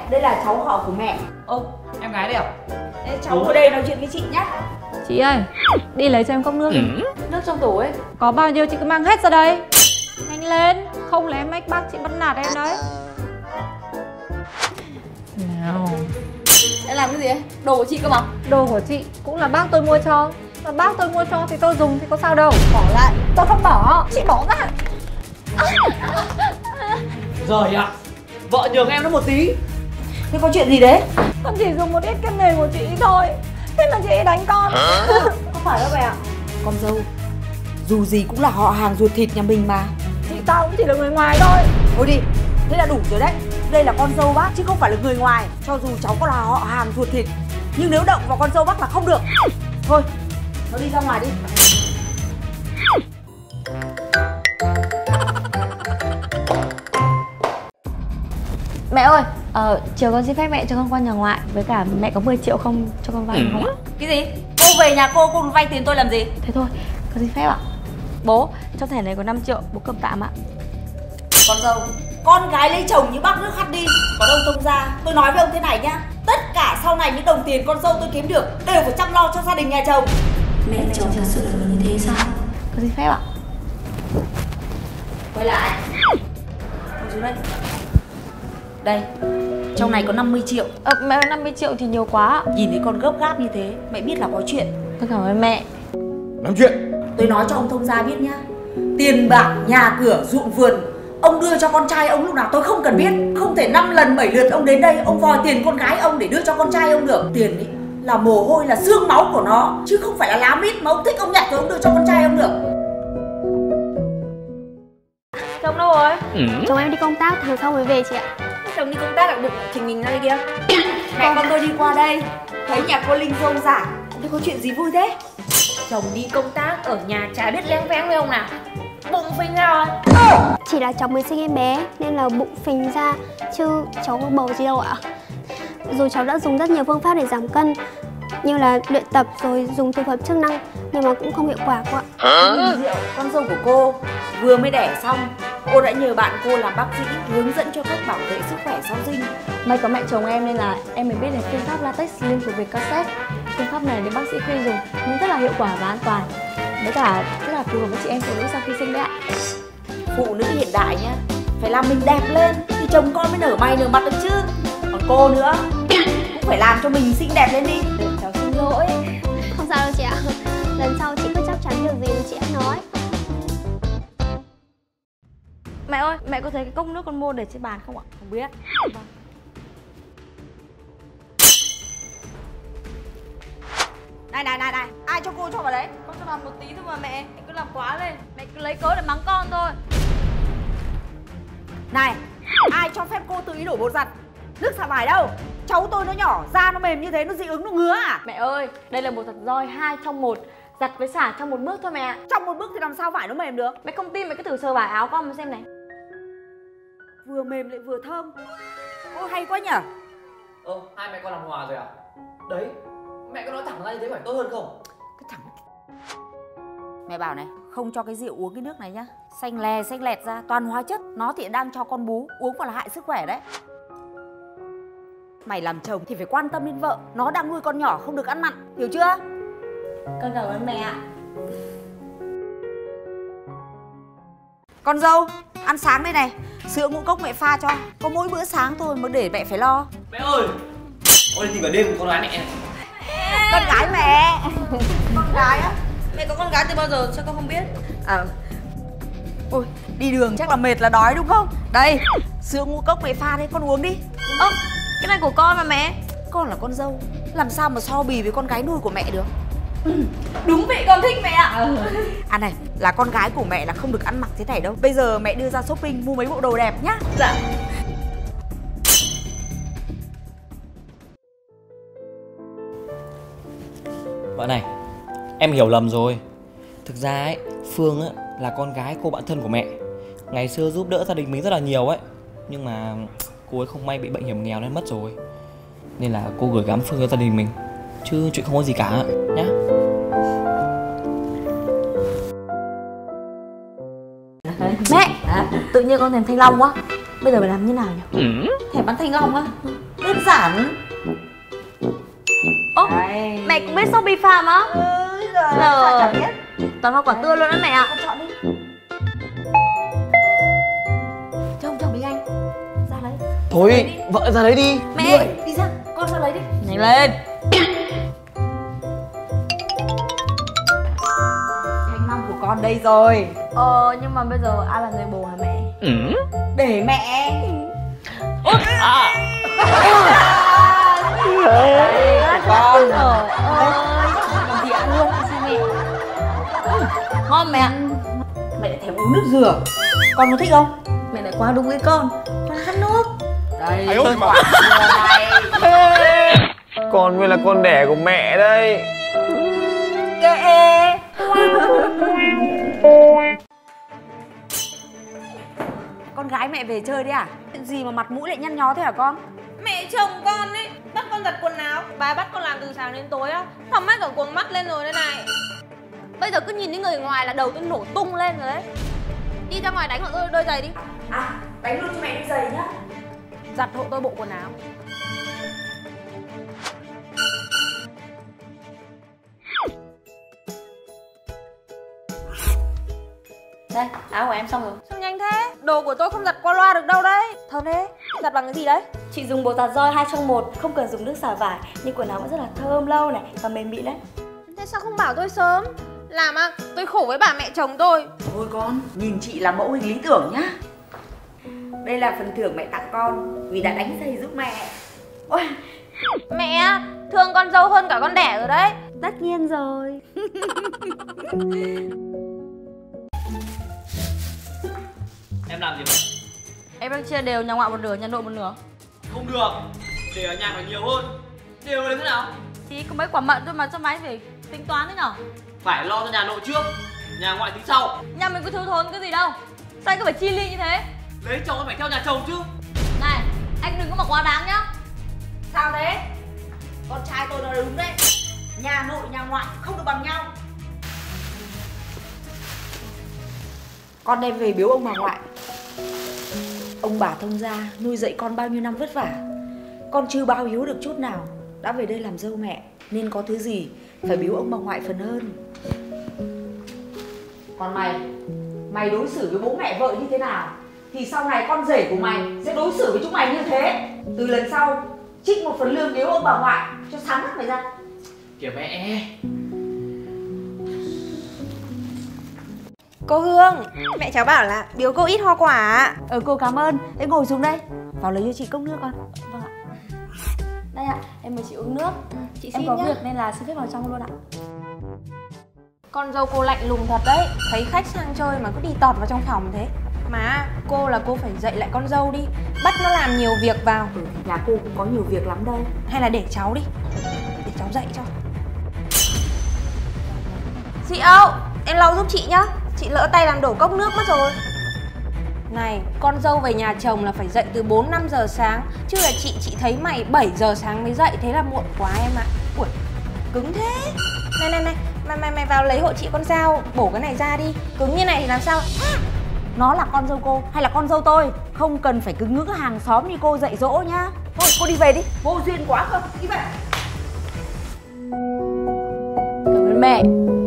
đây là cháu họ của mẹ. Ô, em gái đây à? Đây, cháu ngồi đây nói chuyện với chị nhá. Chị ơi, đi lấy cho em cốc nước. Nước trong tủ ấy. Có bao nhiêu chị cứ mang hết ra đây. Nhanh lên, không là em ách bác chị bắt nạt em đấy. Nào. Em làm cái gì ấy? Đồ của chị cơ mà. Đồ của chị cũng là bác tôi mua cho. Mà bác tôi mua cho thì tôi dùng thì có sao đâu. Bỏ lại. Tôi không bỏ, chị bỏ ra. Rồi ạ. Vợ nhường em nó một tí. Thế có chuyện gì đấy? Con chỉ dùng một ít kem nền của chị thôi. Thế mà chị đánh con. Không phải đâu mẹ ạ. Con dâu, dù gì cũng là họ hàng ruột thịt nhà mình mà. Chị tao cũng chỉ là người ngoài thôi. Thôi đi, thế là đủ rồi đấy. Đây là con dâu bác chứ không phải là người ngoài. Cho dù cháu có là họ hàng ruột thịt, nhưng nếu động vào con dâu bác là không được. Thôi, nó đi ra ngoài đi. Mẹ ơi, chiều con xin phép mẹ cho con qua nhà ngoại. Với cả mẹ có 10 triệu không cho con vay được không ạ? Cái gì? Cô về nhà cô vay tiền tôi làm gì? Thế thôi, con xin phép ạ. Bố, trong thẻ này có 5 triệu, bố cầm tạm ạ. Con dâu, con gái lấy chồng như bác nước hắt đi. Còn ông thông gia, tôi nói với ông thế này nhá. Tất cả sau này những đồng tiền con dâu tôi kiếm được đều phải chăm lo cho gia đình nhà chồng. Mẹ chồng thật sự là như thế sao? Con xin phép ạ. Quay lại. Ngồi xuống đây. Đây, trong này có 50 triệu. Mẹ 50 triệu thì nhiều quá ạ. Nhìn thấy con gấp gáp như thế, mẹ biết là có chuyện. Con cảm ơn mẹ. Làm chuyện. Tôi nói cho ông thông gia biết nhá. Tiền bạc, nhà cửa, ruộng vườn ông đưa cho con trai ông lúc nào tôi không cần biết. Không thể 5 lần 7 lượt ông đến đây ông vòi tiền con gái ông để đưa cho con trai ông được. Tiền ấy là mồ hôi, là xương máu của nó, chứ không phải là lá mít mà ông thích ông nhặt rồi ông đưa cho con trai ông được. Chồng đâu rồi? Chồng em đi công tác, tháng sau mới về chị ạ. Chồng đi công tác lại bụng trình mình ra đây kia. Mẹ con tôi đi qua đây thấy nhà cô Linh rôm rả. Thế có chuyện gì vui thế? Chồng đi công tác ở nhà chả biết leng pheng với ông nào. Bụng phình ra rồi. Chỉ là cháu mới sinh em bé nên là bụng phình ra, chứ cháu không bầu gì đâu ạ. Dù cháu đã dùng rất nhiều phương pháp để giảm cân, như là luyện tập rồi dùng thực phẩm chức năng, nhưng mà cũng không hiệu quả cô ạ. Diệu, con dâu của cô vừa mới đẻ xong, cô đã nhờ bạn cô làm bác sĩ hướng dẫn cho cách bảo vệ sức khỏe sau sinh. May có mẹ chồng em nên là em mới biết đến phương pháp latex liên thuộc về cassette. Phương pháp này được bác sĩ khuyên dùng nhưng rất là hiệu quả và an toàn. Với cả rất là phù hợp với chị em phụ nữ sau khi sinh đấy ạ. Phụ nữ hiện đại nhá, phải làm mình đẹp lên thì chồng con mới nở mày nở mặt được chứ. Còn cô nữa cũng phải làm cho mình xinh đẹp lên đi. Cháu xin lỗi. Không sao đâu chị ạ. Lần sau chị cứ chắc chắn điều gì thì chị hãy nói. Mẹ ơi, mẹ có thấy cái cốc nước con mua để trên bàn không ạ? Không biết. Vâng. Này, ai cho cô cho vào đấy? Con cho làm một tí thôi mà mẹ cứ làm quá lên. Mẹ cứ lấy cớ để mắng con thôi. Này, ai cho phép cô tự ý đổ bột giặt? Nước xả vải đâu? Cháu tôi nó nhỏ, da nó mềm như thế, nó dị ứng, nó ngứa à? Mẹ ơi, đây là bột giặt roi 2 trong 1. Giặt với xả trong một bước thôi mẹ. Trong một bước thì làm sao vải nó mềm được? Mẹ không tin mẹ cứ thử sờ vải áo con mà xem này. Vừa mềm lại vừa thơm. Ô hay quá nhở? Hai mẹ con làm hòa rồi à? Đấy, mẹ có nói thẳng ra như thế phải tốt hơn không? Cứ thẳng. Mẹ bảo này, không cho cái rượu uống cái nước này nhá. Xanh lè xanh lẹt ra, toàn hóa chất. Nó thì đang cho con bú, uống vào là hại sức khỏe đấy. Mày làm chồng thì phải quan tâm đến vợ. Nó đang nuôi con nhỏ không được ăn mặn, hiểu chưa? Con cảm ơn mẹ ạ. Con dâu, ăn sáng đây này. Sữa ngũ cốc mẹ pha cho. Có mỗi bữa sáng thôi mà để mẹ phải lo. Mẹ ơi! Ôi thì cả đêm cùng con gái mẹ. Con gái mẹ. Con gái á? Mẹ có con gái từ bao giờ sao con không biết? Ôi, đi đường chắc là mệt là đói đúng không? Đây, sữa ngũ cốc mẹ pha đây, con uống đi. Cái này của con mà mẹ. Con là con dâu, làm sao mà so bì với con gái nuôi của mẹ được? Đúng vị con thích mẹ ạ. À này, là con gái của mẹ là không được ăn mặc thế này đâu. Bây giờ mẹ đưa ra shopping mua mấy bộ đồ đẹp nhá. Dạ. Vợ này, em hiểu lầm rồi. Thực ra ấy, Phương ấy, là con gái cô bạn thân của mẹ. Ngày xưa giúp đỡ gia đình mình rất là nhiều ấy. Nhưng mà cô ấy không may bị bệnh hiểm nghèo nên mất rồi. Nên là cô gửi gắm Phương cho gia đình mình. Chứ chuyện không có gì cả nhá. Mẹ, tự nhiên con thèm thanh long quá. Bây giờ phải làm như nào nhỉ? Thẻ bán thanh long á, đơn giản. Ố, mẹ cũng biết Shopee Farm á? Giờ chẳng biết. Toàn hoa quả tươi luôn đó mẹ ạ. Con chọn đi. Chồng Bình Anh ra lấy. Thôi, vợ ra đấy đi. Mẹ, Đi ra, con ra lấy đi. nhanh lên. Thanh long của con đây rồi. Nhưng mà bây giờ ai là người bồ hả mẹ? Để mẹ. À. Con. Con gì ăn luôn, sao mẹ? Ngon mẹ. Mẹ lại thèm uống nước dừa. Con có thích không? Mẹ lại quá đúng với con. Con khát nước. Đây. Ai ơi, mà. Con mới là con đẻ của mẹ đây. Kệ. Con gái mẹ về chơi đấy à? Chuyện gì mà mặt mũi lại nhăn nhó thế hả con? Mẹ chồng con ấy bắt con giặt quần áo, bà bắt con làm từ sáng đến tối á, thằng mắt cả cuồng mắt lên rồi đây này. Bây giờ cứ nhìn những người ngoài là đầu tôi nổ tung lên rồi đấy. Đi ra ngoài đánh hộ tôi đôi giày đi. À, đánh luôn cho mẹ đôi giày nhá. Giặt hộ tôi bộ quần áo. Đây, áo của em xong rồi. Sao nhanh thế? Đồ của tôi không giặt qua loa được đâu đấy. Thơm thế, giặt bằng cái gì đấy? Chị dùng bột giặt roi 2 trong 1, không cần dùng nước xả vải, nhưng quần áo vẫn rất là thơm lâu này và mềm mịn đấy. Thế sao không bảo tôi sớm? Làm à, tôi khổ với bà mẹ chồng tôi. Thôi con, nhìn chị là mẫu hình lý tưởng nhá. Đây là phần thưởng mẹ tặng con vì đã đánh giày giúp mẹ. Ôi, Mẹ thương con dâu hơn cả con đẻ rồi đấy. Tất nhiên rồi. Em làm gì vậy? Em đang chia đều nhà ngoại một nửa, nhà nội một nửa. Không được. Để ở nhà phải nhiều hơn. Đều đến thế nào? Thì có mấy quả mận thôi mà sao máy phải tính toán thế nhở? Phải lo cho nhà nội trước, nhà ngoại tính sau. Nhà mình có thiếu thốn cái gì đâu. Sao anh cứ phải chi ly như thế? Lấy chồng phải theo nhà chồng chứ. Này, anh đừng có mà quá đáng nhá. sao thế? Con trai tôi nói đúng đấy. Nhà nội nhà ngoại không được bằng nhau. Con đem về biếu ông bà ngoại. Ông bà thông gia nuôi dạy con bao nhiêu năm vất vả. Con chưa báo hiếu được chút nào, đã về đây làm dâu mẹ, nên có thứ gì phải biếu ông bà ngoại phần hơn. Còn mày đối xử với bố mẹ vợ như thế nào thì sau này con rể của mày sẽ đối xử với chúng mày như thế. Từ lần sau trích một phần lương biếu ông bà ngoại cho sáng mắt mày ra. Kìa mẹ. Cô Hương, mẹ cháu bảo là biếu cô ít hoa quả. Cô cảm ơn. Em ngồi xuống đây. Vào lấy cho chị cốc nước con. Vâng ạ. Đây ạ, em mời chị uống nước. Chị Em xin có nhá. việc nên là xin phép vào trong luôn ạ. Con dâu cô lạnh lùng thật đấy. Thấy khách sang chơi mà cứ đi tọt vào trong phòng thế. Mà cô là cô phải dạy lại con dâu đi. Bắt nó làm nhiều việc vào. Nhà cô cũng có nhiều việc lắm đâu. Hay là để cháu đi, để cháu dạy cho. Chị Âu, em lau giúp chị nhá. Chị lỡ tay làm đổ cốc nước mất rồi. Này, con dâu về nhà chồng là phải dậy từ 4-5 giờ sáng. Chứ là chị thấy mày 7 giờ sáng mới dậy, thế là muộn quá em ạ. Ui, cứng thế. Này, mày vào lấy hộ chị con dao, bổ cái này ra đi. Cứng như này thì làm sao? Nó là con dâu cô hay là con dâu tôi? Không cần phải cứng ngữ hàng xóm như cô dạy dỗ nhá. Thôi cô đi về đi, vô duyên quá cơ. Đi về. Cảm ơn mẹ.